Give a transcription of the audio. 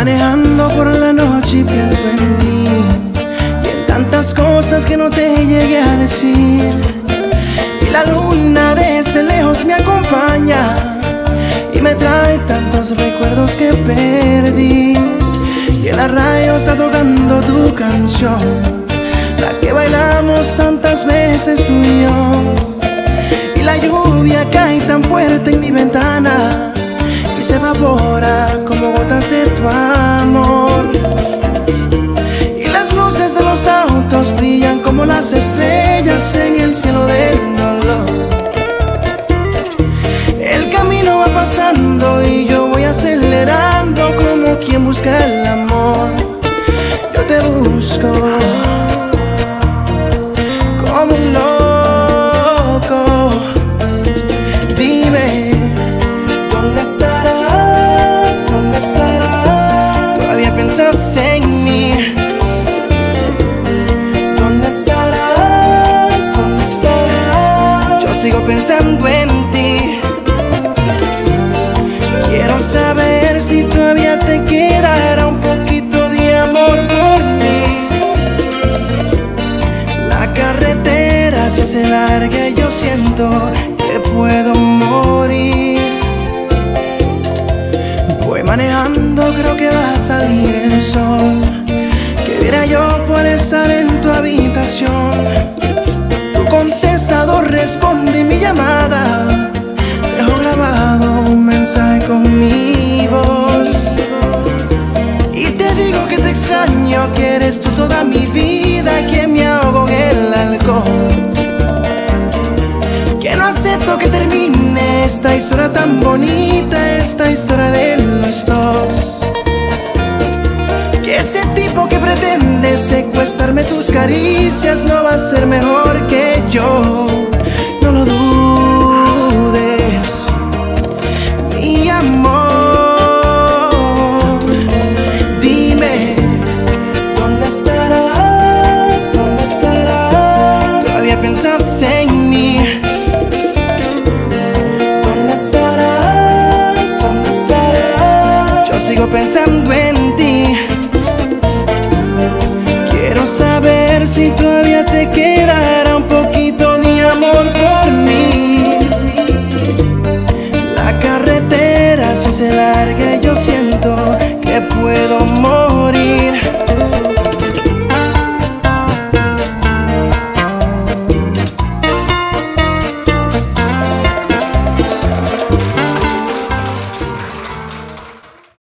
manejando por la noche y pienso en ti y en tantas cosas que no te llegué a decir. Y la luna desde lejos me acompaña y me trae tantos recuerdos que perdí. Y en la radio está tocando tu canción, la que bailamos tantas veces tú y yo. Y la lluvia cae tan fuerte en mi ventana y se evapora como gotas de tu amor. Y las luces de los autos brillan como las estrellas en el cielo del dolor. El camino va pasando y yo voy acelerando como quien busca el amor. Yo te busco como un loco. Dime, ¿dónde estarás? ¿Dónde estarás? ¿Todavía piensas en mí? ¿Dónde estarás? ¿Dónde estarás? Yo sigo pensando en ti. Quiero saber si todavía te quedará un poquito de amor por mí. La carretera se hace larga y yo siento que puedo morir. Voy manejando, creo que va a salir el sol. ¿Qué diera yo por estar en tu habitación? Tu contestador responde mi llamada. Dejo grabado un mensaje con mi voz y te digo que te extraño, que eres tú toda mi vida, que me ahogo en el alcohol, que no acepto que termine esta historia tan bonita, esta historia de los dos, que ese tipo que pretende secuestrarme tus caricias no va a ser mejor que yo. No lo dudes, mi amor. Dime, ¿dónde estarás? ¿Dónde estarás? ¿Todavía piensas en mí? ¿Dónde estarás? ¿Dónde estarás? Yo sigo pensando en ti. Quiero saber si todavía te quedará un poquito de amor por mí. La carretera se hace larga y yo siento